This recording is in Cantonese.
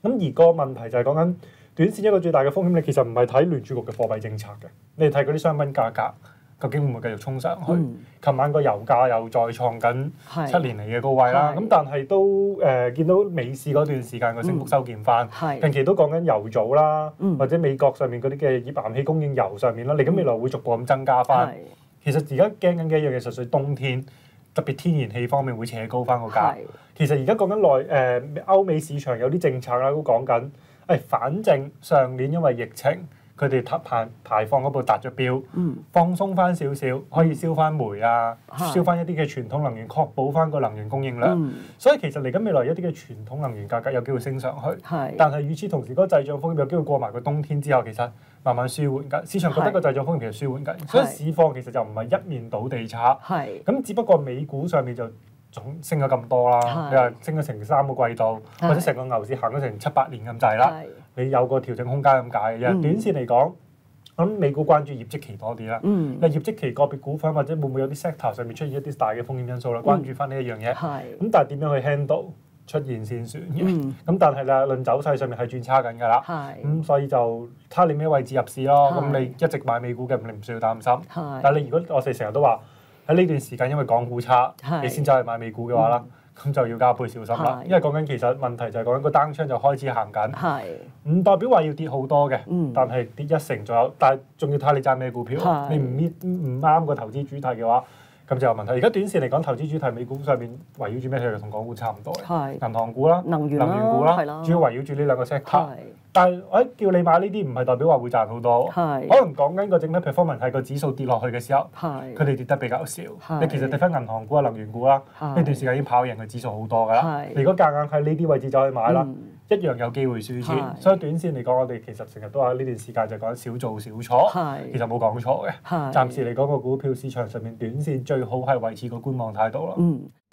咁而個問題就係講緊短線一個最大嘅風險，你其實唔係睇聯儲局嘅貨幣政策嘅，你係睇嗰啲商品價格究竟會唔會繼續衝上去？琴晚個油價又再創緊7年嚟嘅高位啦。咁但係都見到美市嗰段時間個升幅收斂翻，近期都講緊油組啦，或者美國上面嗰啲嘅頁岩氣供應油上面啦，嚟緊未來會逐步咁增加翻。其實而家驚緊嘅一樣嘢，實際冬天特別天然氣方面會扯高翻個價。其實而家講緊歐美市場有啲政策啦，都講緊反正上年因為疫情，佢哋排放嗰部達咗標，放鬆翻少少，可以燒翻煤啊，燒翻一啲嘅傳統能源，確保翻個能源供應量。所以其實嚟緊未來一啲嘅傳統能源價格有機會升上去，但係與此同時，嗰個滯脹風險有機會過埋個冬天之後，其實慢慢舒緩緊。市場覺得個滯脹風險其實舒緩緊，所以市況其實就唔係一面倒地差。咁只不過美股上面就總升咗咁多啦，你話升咗成3個季度，或者成個牛市行咗成7-8年咁滯啦。你有個調整空間咁解嘅啫。短線嚟講，我諗美股關注業績期多啲啦。業績期個別股份或者會唔會有啲 sector 上面出現一啲大嘅風險因素啦，關注翻呢一樣嘢。咁但係點樣去 handle 出現先算嘅。咁但係咧，論走勢上面係轉差緊㗎啦。咁所以就睇你咩位置入市咯。咁你一直買美股嘅，你唔需要擔心。但係你如果我哋成日都話喺呢段時間因為港股差，你先走去買美股嘅話啦。咁就要加倍小心啦，因為講緊其實問題就係講緊個單槍就開始行緊，唔代表話要跌好多嘅，但係跌1成左右，但係仲要睇你揸咩股票，你唔啱個投資主題嘅話，咁就有問題。而家短線嚟講，投資主題美股上面圍繞住咩？其實同港股差唔多嘅，銀行股啦、能源股啦，主要圍繞住呢兩個 sector。但係我叫你買呢啲，唔係代表話會賺好多，可能講緊個整體 performance 係個指數跌落去嘅時候，佢哋跌得比較少。你其實睇翻銀行股啊、能源股啦，呢段時間已經跑贏個指數好多㗎啦。你如果夾硬喺呢啲位置走去買啦，一樣有機會輸錢。所以短線嚟講，我哋其實成日都話呢段時間就講少做少錯，其實冇講錯嘅。暫時嚟講，個股票市場上面短線最好係維持個觀望態度咯。